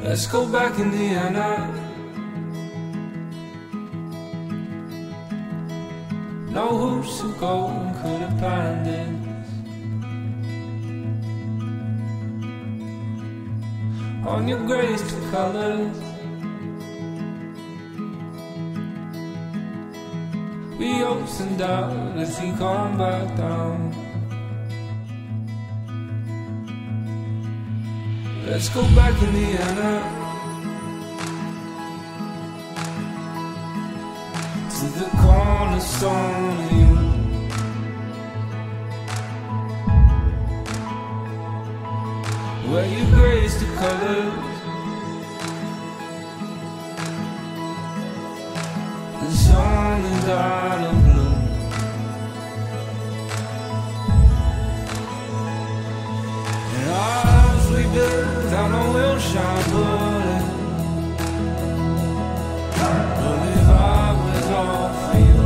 Let's go back, Indiana. No hoops of gold could have planned this. On your greatest of colors, we ups and downs as we come back down. Let's go back, Indiana, to the cornerstone of you. Where you grace the colors and sun and died of blue. And our house we built down on Wilshire border. But if I was all for you,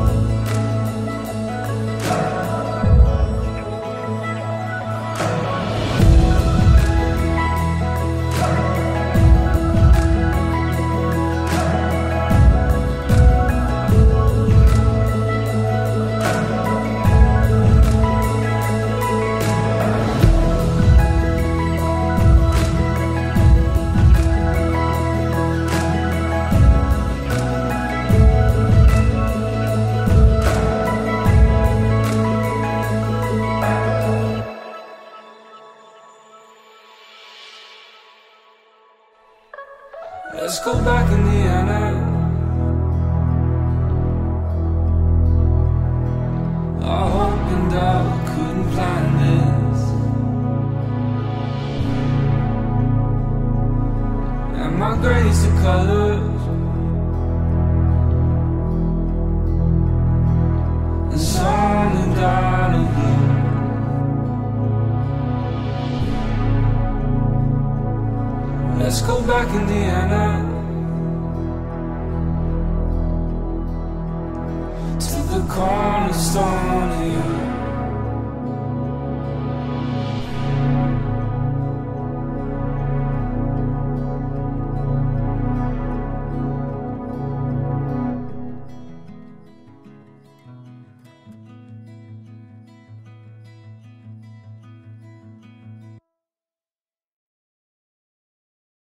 let's go back, Indiana. I hope and I couldn't plan this, and my grace of colors and sun and died of blue. Let's go back, Indiana, to the cornerstone of you.